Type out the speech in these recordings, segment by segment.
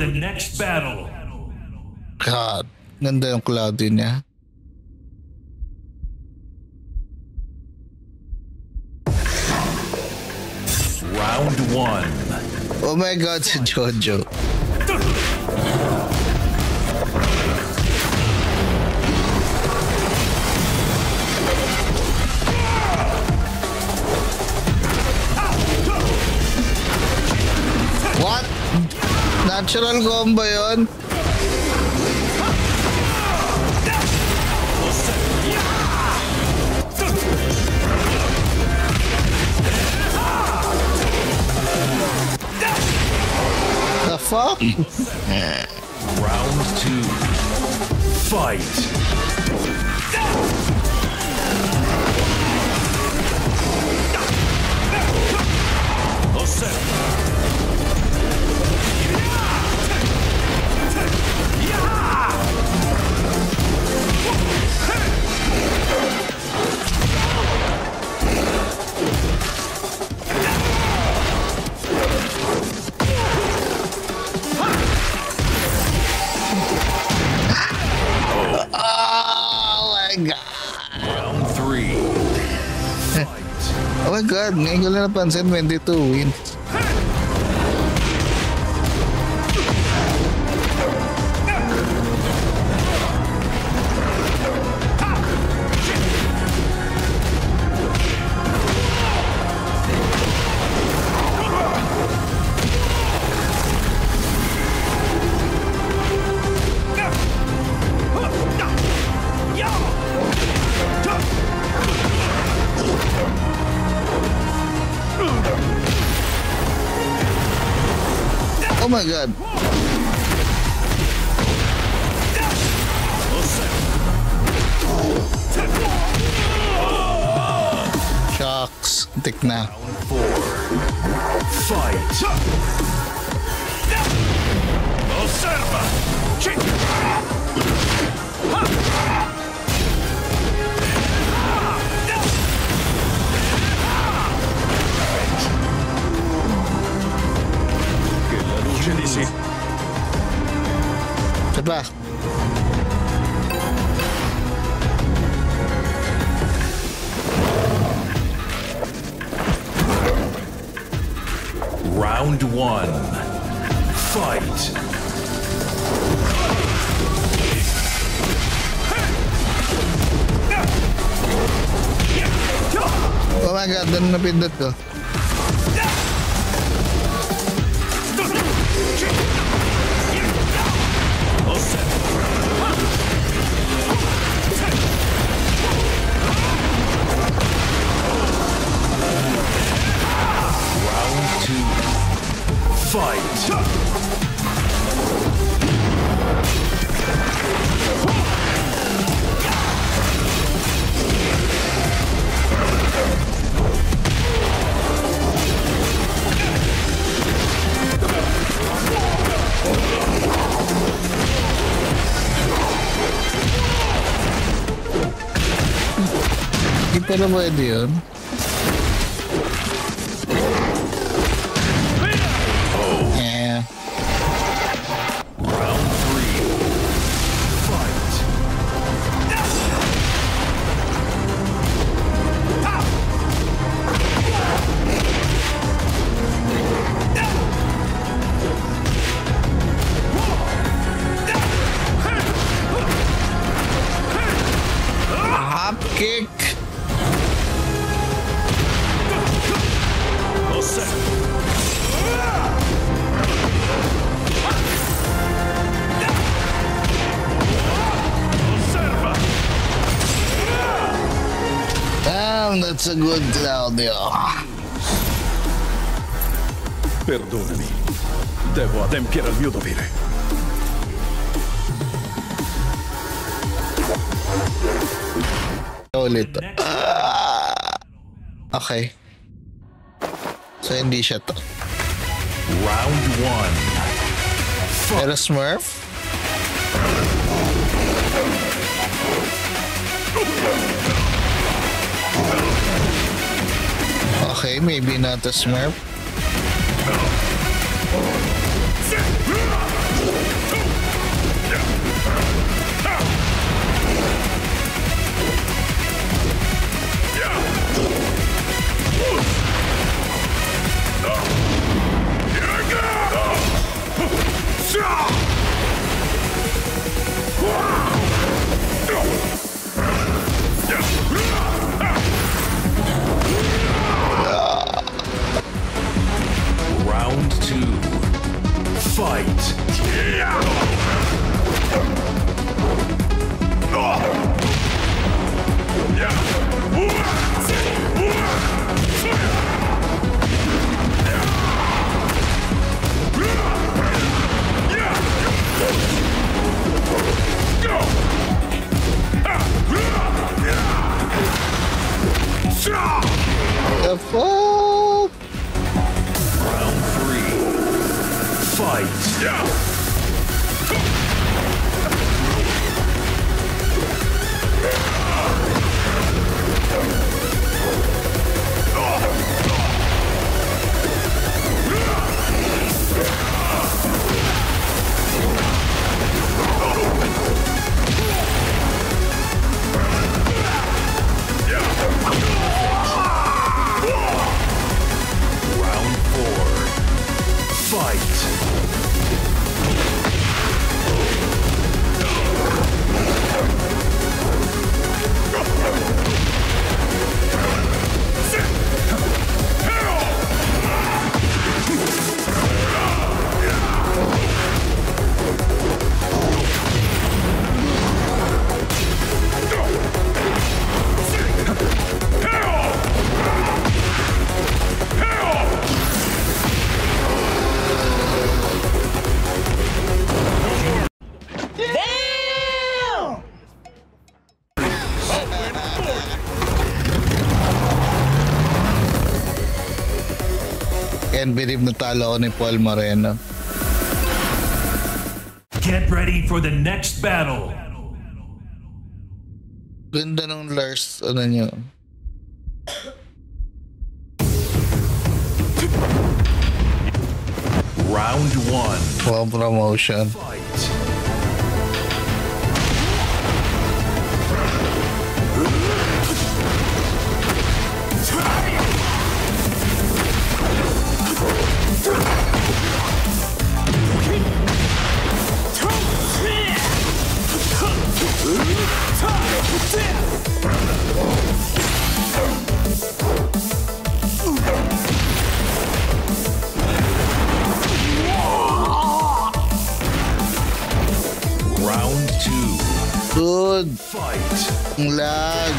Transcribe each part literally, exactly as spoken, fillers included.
the next battle. God, ganda yung cloudy niya. Round one. Oh my God, si Jojo. What? Natural combo yun? The fuck? Round two. Fight. Oh my God. Round three. Fight. Oh my God, ngayon ko lang napansin twenty-two wins. Oh my God. Shucks. Tik na. Fight. Observa. Che la luce di sì. Saan ba? Round one. Fight. Oh my God, doon napindot ko. Round two. Fight. Hindi pala pwede yun. Yeah. Round three. Fight. Hop kick. Damn, that's a good Claudio. Perdonami. Devo adempiere al mio dovere. Ulit. Ah, okay. So hindi siya to. Round one. Pero Smurf? Okay, maybe not a Smurf. the fuck? Round three. Fight. Yeah. Round four. Fight. Can't believe natalo ako ni Paul Moreno. Get ready for the next battle. Ganda ng Lars, ano nyo. Round one. Wow, promotion. Fight. Round two. Good. Fight. Ang lag.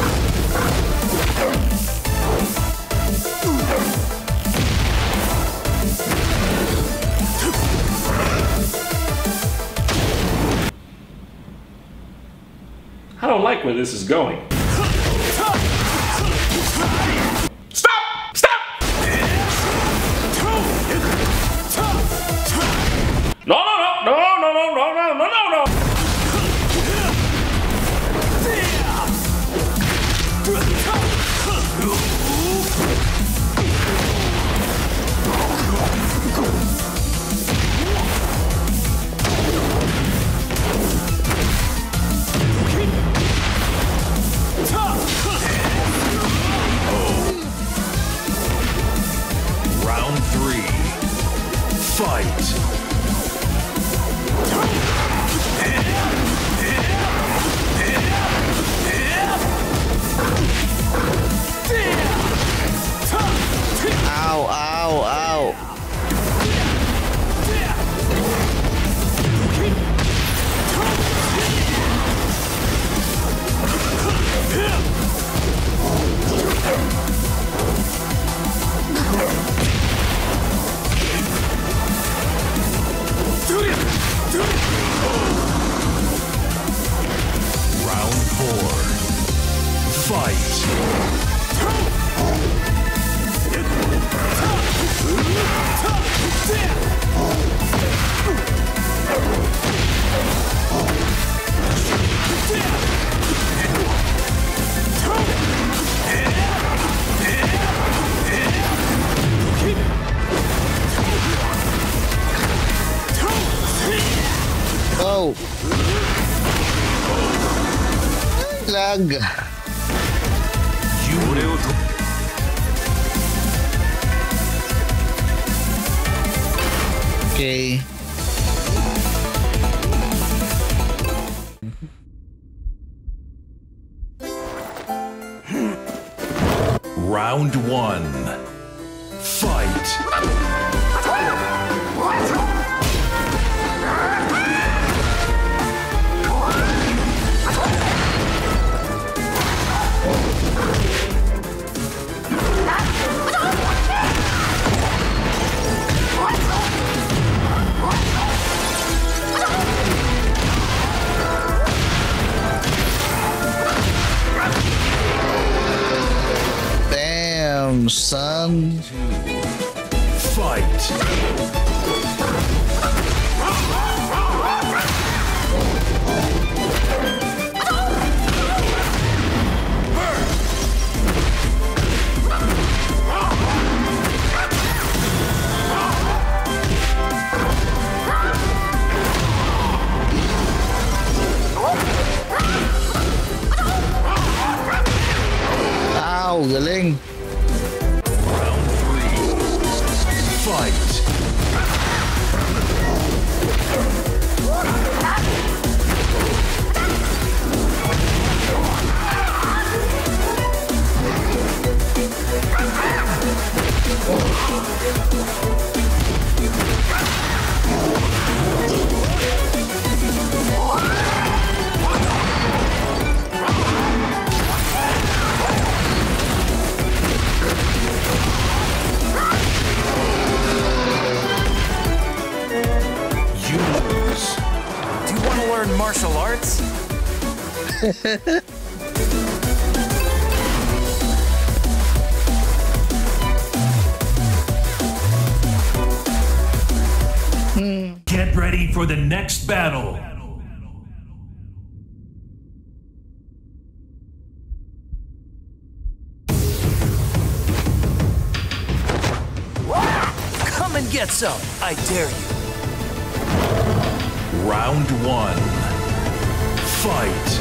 I don't like where this is going. Stop! Stop! No, no, no, no, no, no, no, no, no, no, no! Round three. Fight. Ow, ow, ow. Round four. Fight. Oh. Lag. Okay. Round one. Fight. Damn. Son. Fight. Ow, galing. Round three. Fight. Martial arts? Get ready for the next battle. Come and get some, I dare you. Round one. Fight.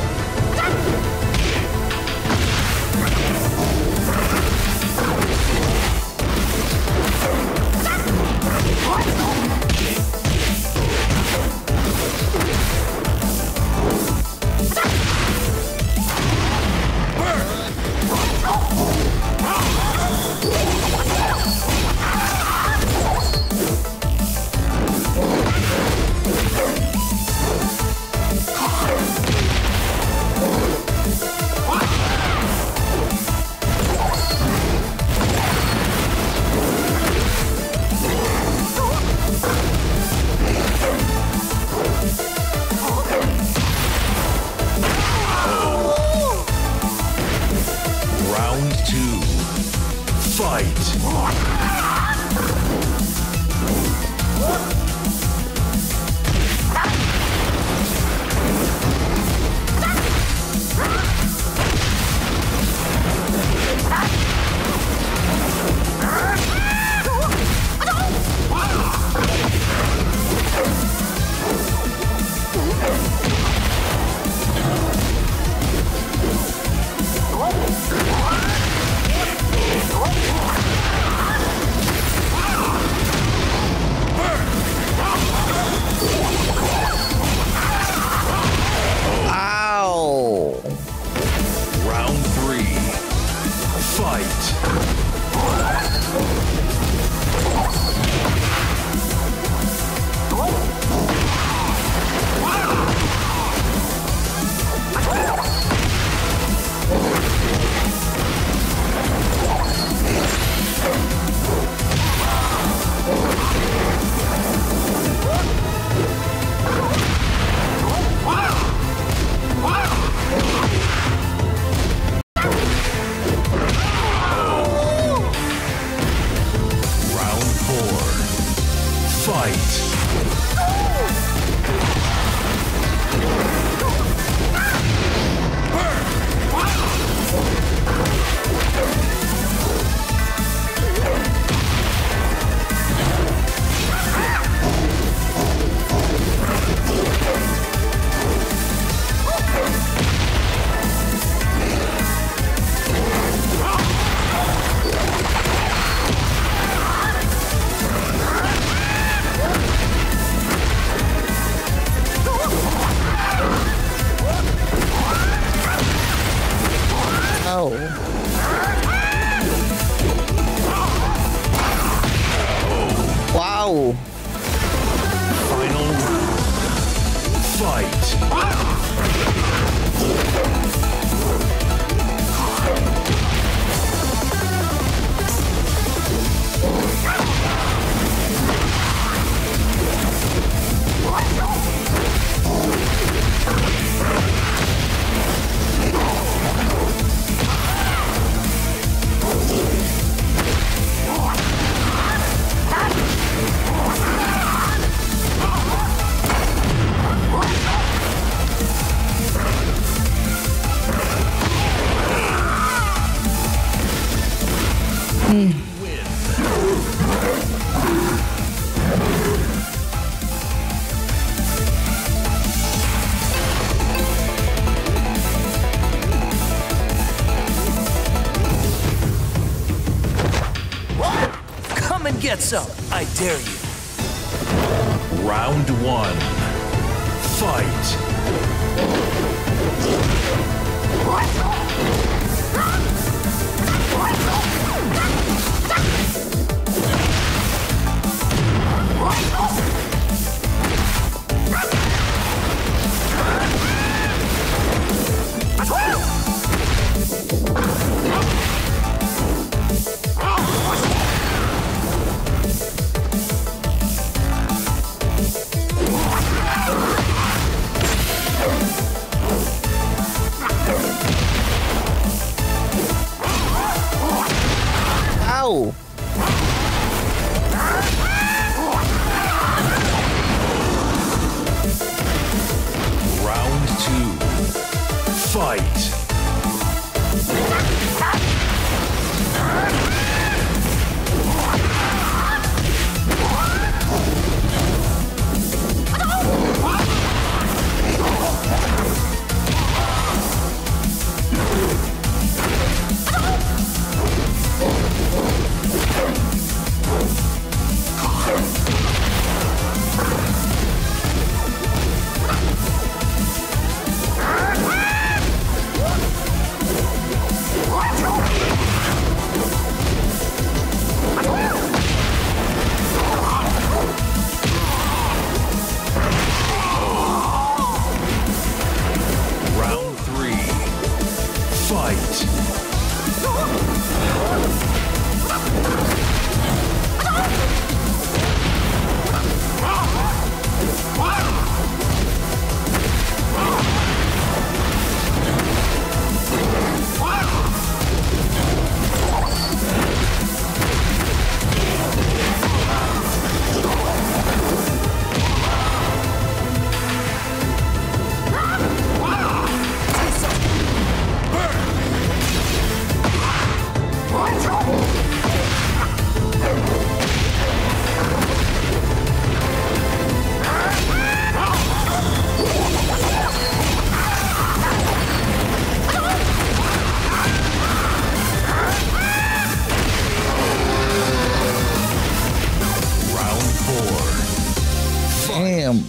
Wow. Final round. Fight. gets up, I dare you. Round one. Fight. Ow! Round two. Fight. Round three. Fight. Round four. Damn.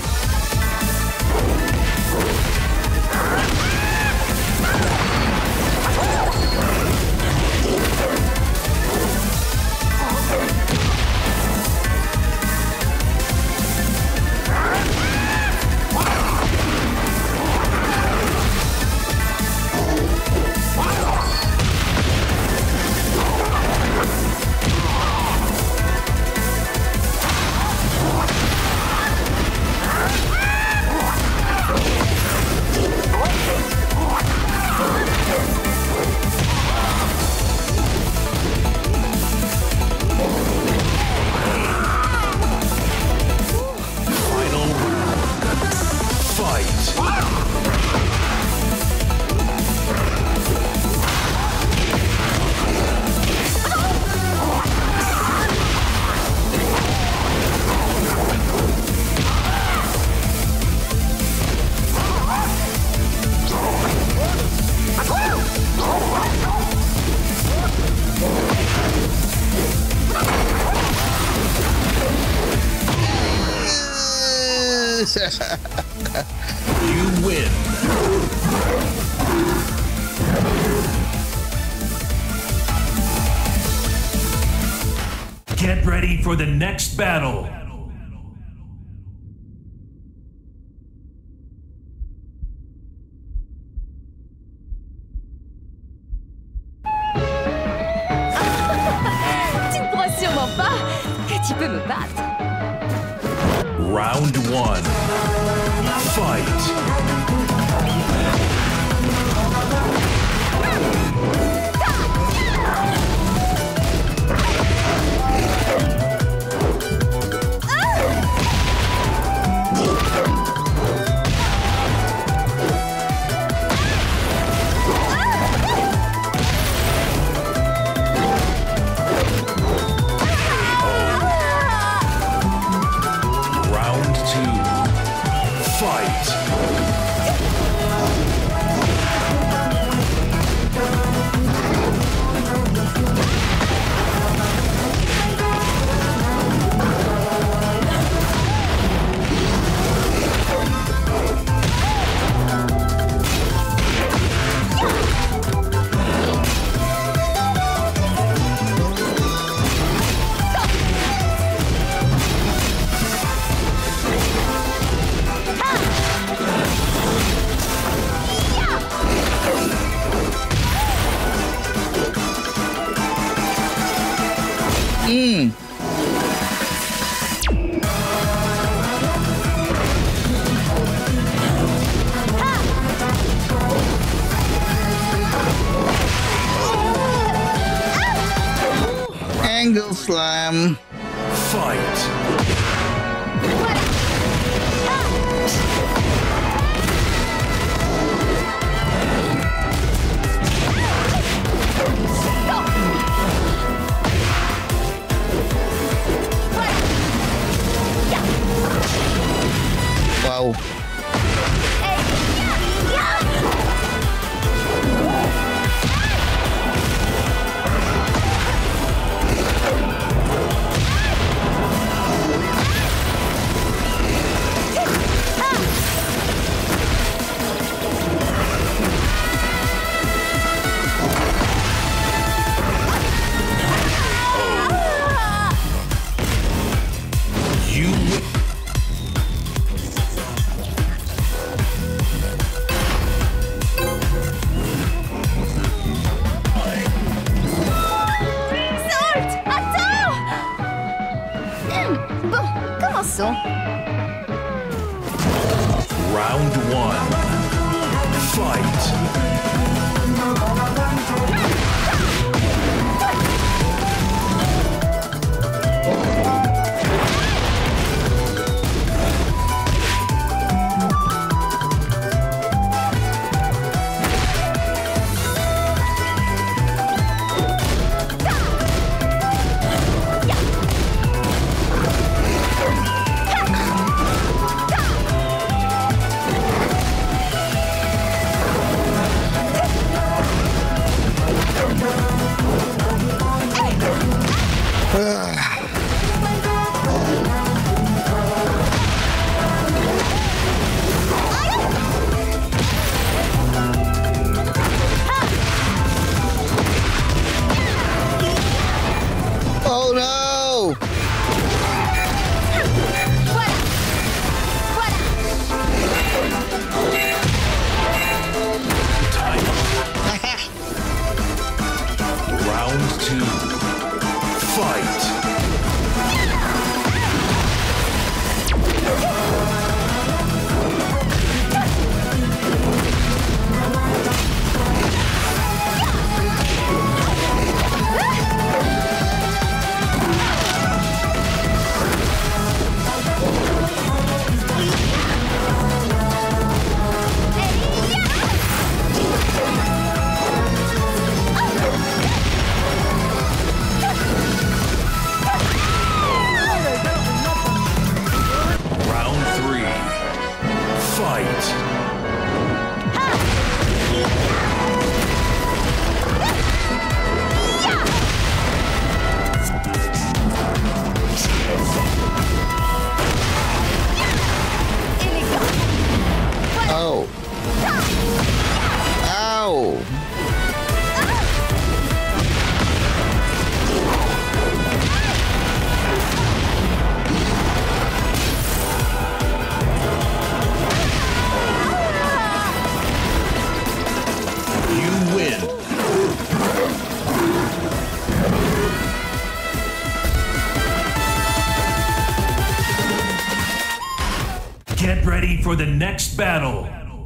Final round. Fight. You win. Get ready for the next battle. Tu ne crois sûrement pas que tu peux me battre. Round one. Fight. Round two. Fight. Mm. Angle slam. Fight. Wow. You Salt, attends. Hmm, Bon, commençons. round one. Fight. Oh no! Voilà. Voilà. Round two. Fight. Round three. Fight. Oh. Ow. You win. Get ready for the next battle.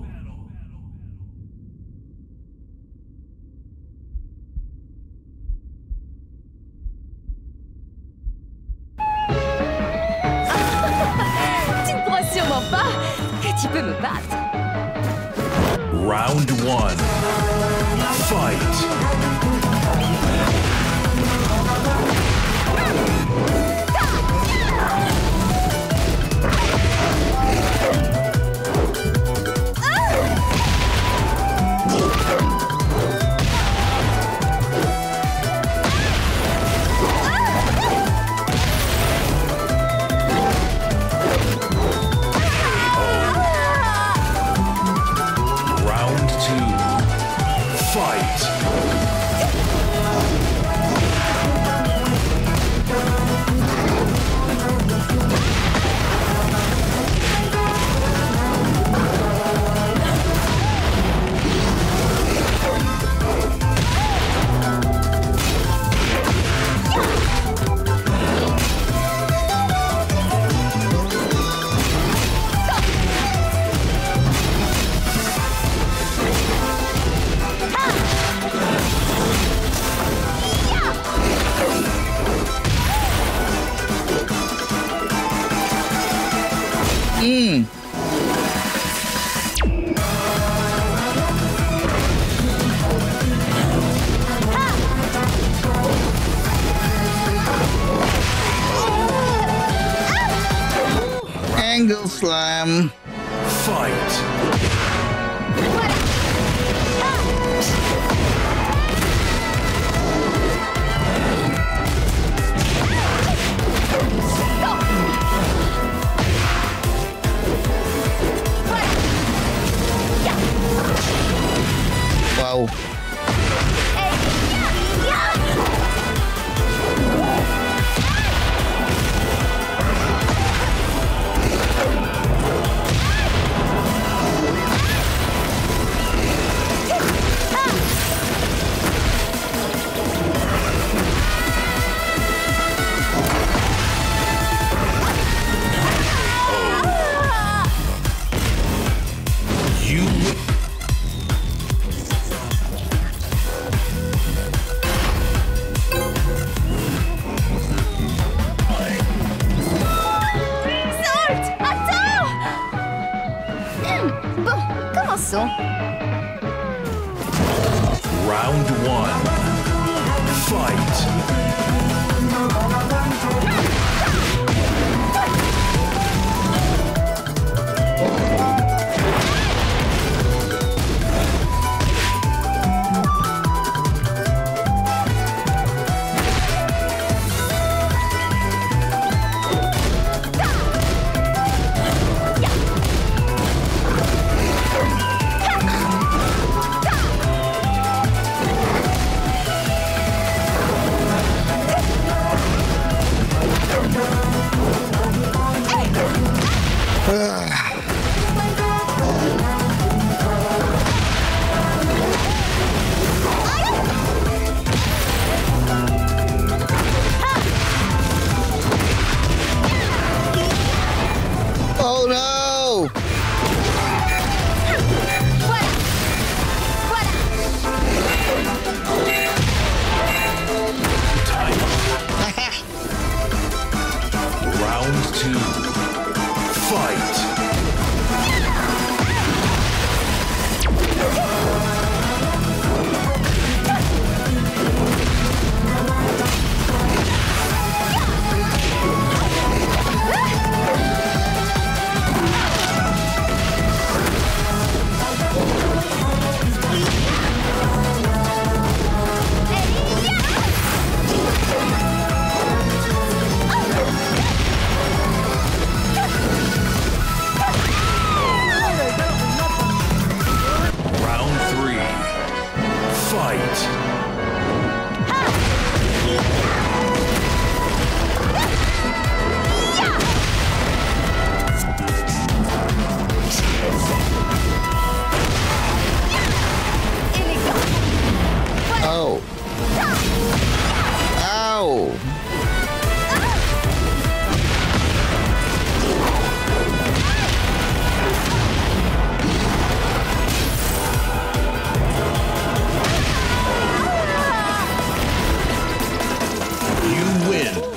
Tu ne crois sûrement pas que tu peux me battre. Round one. Fight. Round two. Fight. Slam. Fight. Wow. You Salt, attends! Hmm, Bon, commençons. Round one. Fight. Oh no! Voilà. Voilà. Round two. Fight. Round three. Fight. Oh. Ow. You win.